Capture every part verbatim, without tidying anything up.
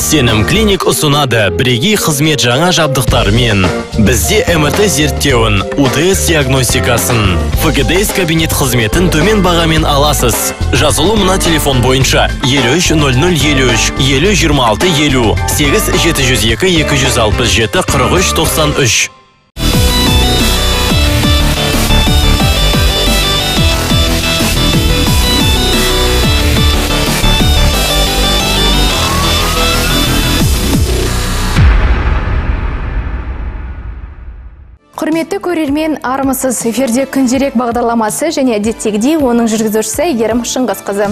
Сенім клиник ұсынады бірегей қызмет жаңа жабдықтармен. Бізде МРТ зерттеуін, УТС диагностикасын, ФГДС кабинет қызметін төмен бағамен аласыз. Жазылу мына телефон бойынша елу үш нөл нөл елу үш елу жиырма алты елу сегіз жеті жүз екі екі жүз алпыс жеті қырық үш тоқсан үш. Құрметті көрермен, армысыз, эфирде күнделік бағдарламасы және әдеттегідей оның жүргізушісі Әйгерім Шыңғысқызы.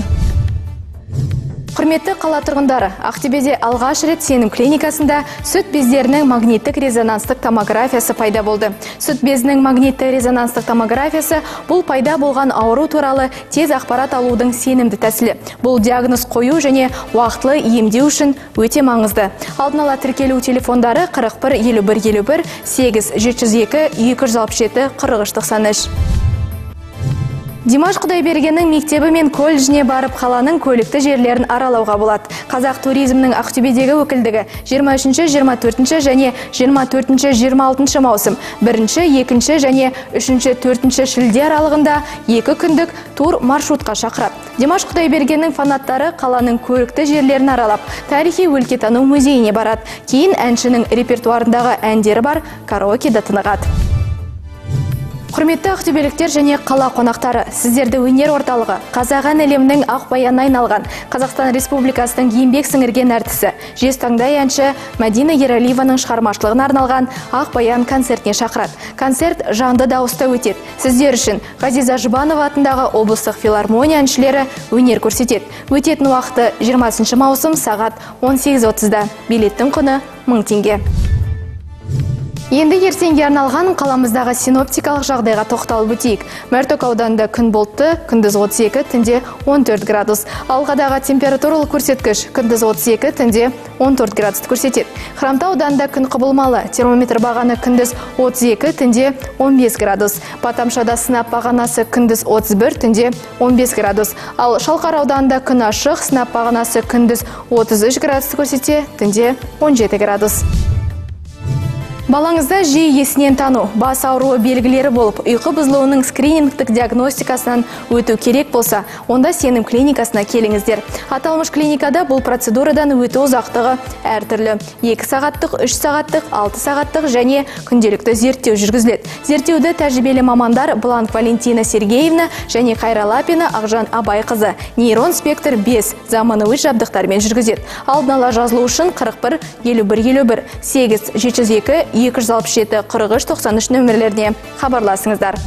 Құрметті қала тұрғындары, Ақтөбеде алғаш рет Сенім клиникасында сүт бездерінің магниттік резонанстық томографиясы пайда болды. Сүт безінің магнитті резонанстық томографиясы бұл пайда болған ауру туралы тез ақпарат алудың сенімді тәсілі. Бұл диагноз қою және уақытлы емдеу үшін өте маңызды. Алдын ала тіркелу телефондары қырық бір елу бір елу бір сегіз жеті жүз екі екі жүз алпыс жеті қырық үш тоқсан үш. Димаш Құдайбергеннің мектебі мен колледжіне барып қаланың көлікті жерлерін аралауға болады. Қазақ туризмнің Ақтөбедегі өкілдігі жиырма үшінші жиырма төртінші және жиырма төртінші жиырма алтыншы маусым, бірінші екінші және үшінші төртінші шілде аралығында екі күндік тур маршрутқа шақырады. Димаш Құдайбергеннің фанаттары қаланың көлікті жерлерін аралап, тарихи өлкетану музейіне барады. Кейін әншінің репертуарындағы әндері бар караокеде тынығады. Құрметті ақтөбеліктер және қала қонақтары, сіздерді өнер орталығы, қазақ ән әлемінің ақ баянына айналған Қазақстан Республикасының еңбек сіңірген әртісі, жезтаңдай әнші Мәдина Ералиеваның шығармашылығына арналған ақ баян концертіне шақырады. Концерт жанды дауыста өтеді. Сіздер үшін Ғазиза Жұбанова атындағы облыстық филармония әншілері өнер көрсетеді. Өтетін уақыты жиырмасыншы маусым сағат он сегіз отызда. Билеттің құны мың теңге. Енді ертеңге арналған қаламыздағы синоптикалық жағдайға тоқталып өтейік. Мәртөк ауданында күн бұлтты, күндіз отыз екі, түнде он төрт градус. Алғадағы температуралық көрсеткіш күндіз отыз екі, түнде он төрт градусты көрсетеді. Хромтау ауданында күн құбылмалы, термометр бағаны күндіз отыз екі, түнде он бес градус. Батамшада сынап бағанасы күндіз отыз бір, түнде он бес градус. Ал Шалқар ауданында күн ашық, сынап бағанасы күндіз отыз үш градусты көрсете, түнде он жеті градус. Балаңызда жиі есінен тану, бас ауруы белгілері болып, ұйқы бұзылуының скринингтік диагностикасынан өту керек болса, онда Сенім клиникасына келіңіздер. Аталмыш клиникада бұл процедурадан өту ұзақтығы әртүрлі. екі сағаттық, үш сағаттық, алты сағаттық және күнделікті зерттеу жүргізіледі. Зерттеуді тәжірибелі мамандар Бланк Валентина Сергеевна және Қайралапина Ақжан Абайқызы нейрон спектр бес заманауи жабдықтармен жүргізеді. Алдын ала жазылу үшін қырық бір елу бір елу бір сегіз жеті жүз екі екі жүз алпыс жеті қырық үш тоқсан үш нөмірлеріне хабарласыңыздар.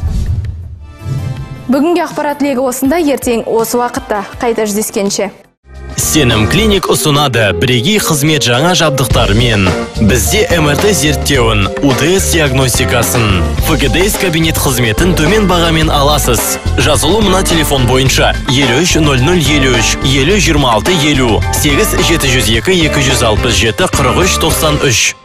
Бүгінгі ақпарат легі осында, ертең осы уақытта қайта жүздескенше. Сенім клиник ұсынады бірегей қызмет жаңа жабдықтармен. Бізде МРТ зерттеуін, УТС диагностикасын, ФГДС кабинет қызметін төмен бағамен аласыз. Жазылу мына телефон бойынша елу үш нөл нөл елу үш елу жиырма алты елу сегіз жеті жүз екі екі жүз алпыс жеті қырық үш тоқсан үш.